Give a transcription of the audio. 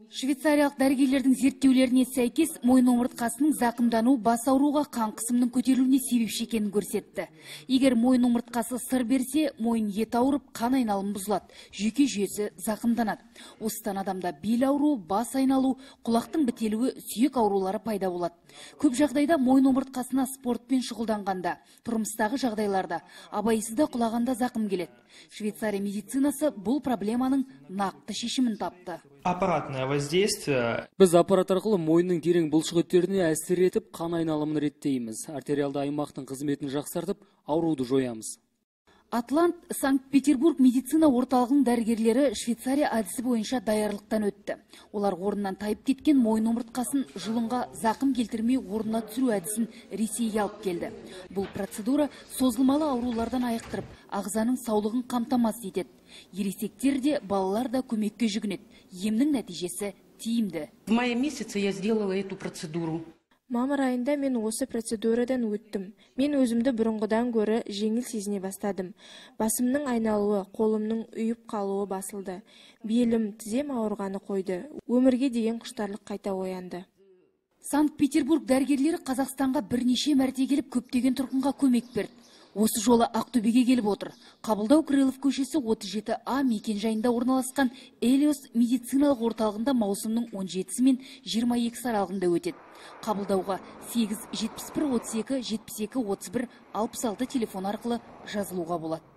Швейцариялық дәрігерлердің зерттеулеріне сәйкес, мойын омыртқасының зақымдану бас ауруға, қан қысымының көтерілуіне себепші екенін көрсетті. Егер мойын омыртқасы сыр берсе, мойын ет ауырып, қан айналымы бұзылады, жүйке жүйесі зақымданады. Осыдан адамда бел ауруы, бас айналу, құлақтың бітелуі, сүйек аурулары пайда болады. Көп жағдайда мойын омыртқасына спортпен шұғылданғанда, тұрмыстағы жағдайларда, абайсызда құлағанда зақым келеді. Швейцария медицинасы бұл проблеманың нақты шешімін тапты. Аппаратное воздействие. Біз аппарат арқылы мойынның терең бұлшық еттеріне әсер етіп, қан айналымын реттейміз. Артериалды аймақтың қызметін жақсартып, ауруды жоямыз. Атлант, Санкт-Петербург медицина орталығының дәрігерлері Швейцария әдісі бойынша даярлықтан өтті. Олар орнынан тайып кеткен мойын омыртқасын жұлынға зақым келтірмей орнына түсіру әдісін Ресейге алып келді. Бұл процедура созылмалы аурулардан айықтырып, ағзаның саулығын қамтамасыз етеді. Ересектер де, балалар да көмекке жүгінеді. Емнің нәтижесі тиімді. В мае месяце я сделала эту процедуру. Мамыр айында мен осы процедурадан өттім. Мен өзімді бұрынғыдан гөрі жеңіл сезіне бастадым. Басымның айналуы, қолымның үйіп қалуы басылды. Белім, тізем ауырғаны қойды. Өмірге деген құштарлық қайта оянды. Санкт-Петербург дәрігерлері Қазақстанға бірнеше мәрте келіп көптеген тұрғынға көмек берді. Осы жолы Ақтөбеге келіп отыр. Қабылдау Крылов көшесі 37А мекен жайында орналасқан Элиос медициналық орталығында маусымның 17-сі мен 22-сі аралығында өтеді. Қабылдауға 8 71 32 72 31 66 телефон арқылы жазылуға болады.